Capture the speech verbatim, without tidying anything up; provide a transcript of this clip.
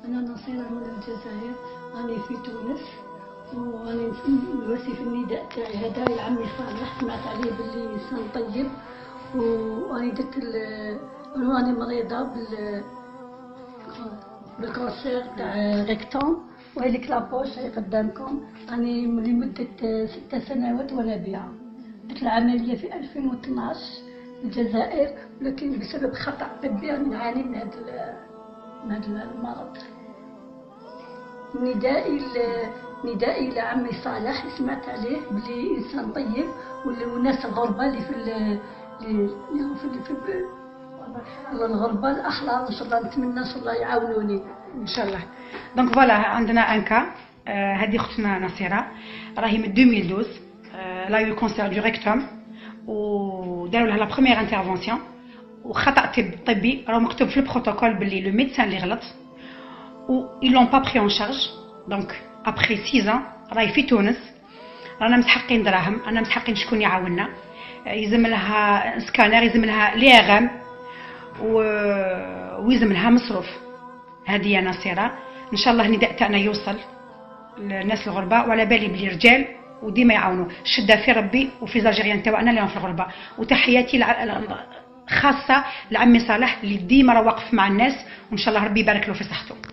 أنا نصيرة من الجزائر، راني في تونس وراني نواسي في النداء تاعي هذا لعمي صالح، سمعت عليه باللي إنسان طيب، وراني درت راني مريضة بال بالكونسير تاع ريكتوم، وهذيك لابوش هي قدامكم، راني لمدة ست سنوات وأنا بها. درت العملية في ألفين واثناش في الجزائر، ولكن بسبب خطأ طبي راني نعاني من هذا من هذا المرض. ندائي ندائي لعمي صالح، سمعت عليه بلي انسان طيب، والناس الغربه اللي في اللي في في الغربه الاحرار، ان شاء الله نتمنى ان شاء الله يعاونوني ان شاء الله. دونك فوالا عندنا انكا، هذه اختنا نصيره راهي من ألفين واثناش، لا يو كونسير دو ريكتوم، وداروا لها لا بروميير انترفونسيون، وخطا طبي راه مكتوب في البروتوكول باللي لو ميدسان اللي غلط، و ils l'ont pas pris en charge. donc après six ans راهي في تونس، رانا مسحقين دراهم، رانا مسحقين شكون يعاوننا، يلزم لها سكانر، يلزم لها لي ام، ويلزم لها مصروف. هذه يا نصيره ان شاء الله النداء تاعنا يوصل للناس الغربه، وعلى بالي بلي رجال وديما يعاونوا، الشده في ربي وفي زالجيريان تاعنا اللي في الغربه. وتحياتي خاصه لعمي صالح اللي ديما راه واقف مع الناس، وان شاء الله ربي يبارك له في صحته.